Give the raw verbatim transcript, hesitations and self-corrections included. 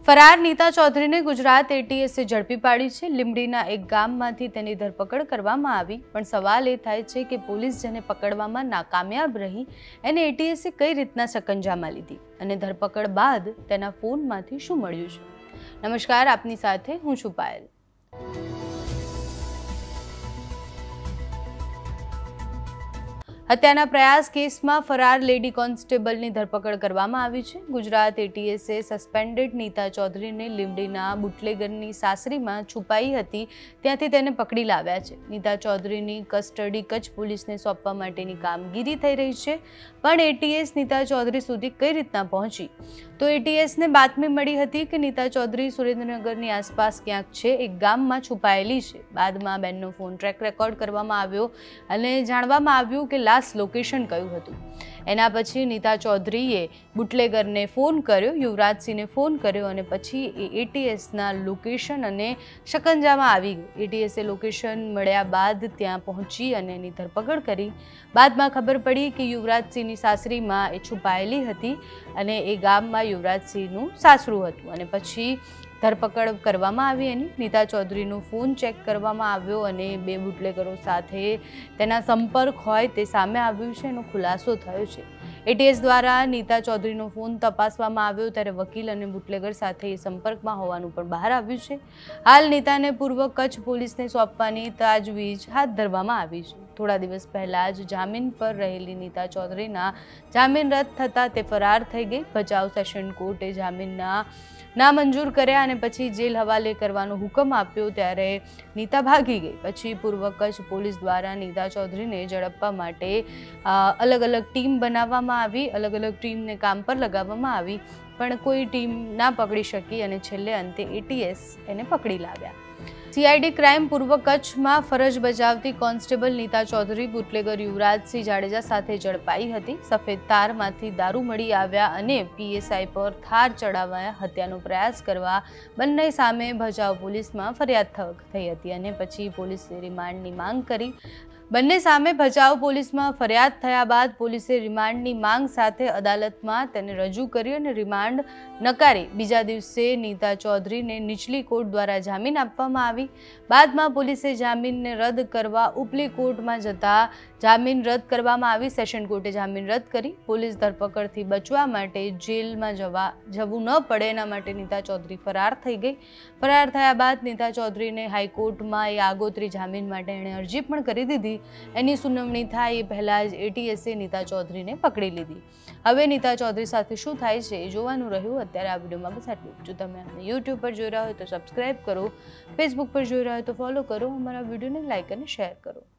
ફરાર નીતા ચૌધરીને ગુજરાત એટીએસે ઝડપી પાડી છે। લીંબડીના એક ગામમાંથી તેની ધરપકડ કરવામાં આવી, પણ સવાલ એ થાય છે કે પોલીસ જેને પકડવામાં નાકામયાબ રહી એને એટીએસે કઈ રીતના સકંજામાં લીધી અને ધરપકડ બાદ તેના ફોનમાંથી શું મળ્યું છે। નમસ્કાર, આપની સાથે હું છું પાયલ। હત્યાના પ્રયાસ કેસમાં ફરાર લેડી કોન્સ્ટેબલની ધરપકડ કરવામાં આવી છે। ગુજરાત એટીએસે સસ્પેન્ડેડ નીતા ચૌધરીને લીંબડીના બુટલેગરની સાસરીમાં છુપાઈ હતી ત્યાંથી તેને પકડી લાવ્યા છે। નીતા ચૌધરીની કસ્ટડી કચ્છ પોલીસને સોંપવા માટેની કામગીરી થઈ રહી છે, પણ એટીએસ નીતા ચૌધરી સુધી કઈ રીતના પહોંચી તો એટીએસને બાતમી મળી હતી કે નીતા ચૌધરી સુરેન્દ્રનગરની આસપાસ ક્યાંક છે, એક ગામમાં છુપાયેલી છે। બાદમાં બેનનો ફોન ટ્રેક રેકોર્ડ કરવામાં આવ્યો અને જાણવામાં આવ્યું કે લાસ્ટ લોકેશન કયું હતું। એના પછી નીતા ચૌધરીએ બુટલેગરને ફોન કર્યો, યુવરાજસિંહને ફોન કર્યો અને પછી એ એટીએસના લોકેશન અને શકંજામાં આવી ગઈ। એટીએસે લોકેશન મળ્યા બાદ ત્યાં પહોંચી અને એની ધરપકડ કરી। બાદમાં ખબર પડી કે યુવરાજસિંહની સાસરીમાં એ છુપાયેલી હતી અને એ ગામમાં યુવરાજસિંહનું સાસરું હતું અને પછી ધરપકડ કરવામાં આવી એની। નીતા ચૌધરીનો ફોન ચેક કરવામાં આવ્યો અને બે બુટલેગરો સાથે તેના સંપર્ક હોય તે સામે આવ્યું છે, એનો ખુલાસો થયો છે। એટીએસ દ્વારા નીતા ચૌધરીનો ફોન તપાસવામાં આવ્યો ત્યારે વકીલ અને બુટલેગર સાથે એ સંપર્કમાં હોવાનું પણ બહાર આવ્યું છે। હાલ નીતાને પૂર્વ કચ્છ પોલીસને સોંપવાની તાજવીજ હાથ ધરવામાં આવી છે। થોડા દિવસ પહેલા જ જામીન પર રહેલી નીતા ચૌધરીના જામીન રદ થતાં તે ફરાર થઈ ગઈ। ભચાઉ સેશન કોર્ટે જામીનના નામંજૂર કર્યા અને પછી જેલ હવાલે કરવાનો હુકમ આપ્યો ત્યારે નીતા ભાગી ગઈ। પછી પૂર્વ કચ્છ પોલીસ દ્વારા નીતા ચૌધરીને ઝડપવા માટે અલગ અલગ ટીમ બનાવવામાં આવી, અલગ અલગ ટીમને કામ પર લગાવવામાં આવી, પણ કોઈ ટીમ ના પકડી શકી અને છેલ્લે અંતે એટીએસ એને પકડી લાવ્યા। સીઆઈડી ક્રાઇમ પૂર્વ કચ્છમાં ફરજ બજાવતી કોન્સ્ટેબલ નીતા ચૌધરી બુટલેગર યુવરાજસિંહ જાડેજા સાથે ઝડપાઈ હતી। સફેદ તારમાંથી દારૂ મળી આવ્યા અને પીએસઆઈ પર થાર ચડાવવા હત્યાનો પ્રયાસ કરવા બંને સામે ભચાઉ પોલીસમાં ફરિયાદ થઈ હતી અને પછી પોલીસે રિમાન્ડની માંગ કરી। બંને સામે ભચાઉ પોલીસમાં ફરિયાદ થયા બાદ પોલીસે રિમાન્ડની માંગ સાથે અદાલતમાં તેને રજૂ કરી અને રિમાન્ડ નકારી બીજા દિવસે નીતા ચૌધરીને નીચલી કોર્ટ દ્વારા જામીન આપવામાં આવી। બાદમાં પોલીસે જામીનને રદ કરવા ઉપલી કોર્ટમાં જતા જામીન રદ કરવામાં આવી। સેશન કોર્ટે જામીન રદ કરી। પોલીસ ધરપકડથી બચવા માટે જેલમાં જવા જવું ન પડે એના માટે નીતા ચૌધરી ફરાર થઈ ગઈ। ફરાર થયા બાદ નીતા ચૌધરીને હાઈકોર્ટમાં એ આગોતરી જામીન માટે એણે અરજી પણ કરી દીધી। એની સુનાવણી થાય એ પહેલા જ એટીએસે નીતા ચૌધરીને પકડી લીધી। હવે નીતા ચૌધરી સાથે શું થાય છે એ જોવાનું રહ્યું। અત્યારે આ વિડીયોમાં બસ આટલું। જો તમે અમને યુટ્યુબ પર જોઈ રહ્યા હોય તો સબસ્ક્રાઇબ કરો, ફેસબુક પર જોઈ રહ્યા હોય તો ફોલો કરો, અમારા વિડીયોને લાઇક અને શેર કરો।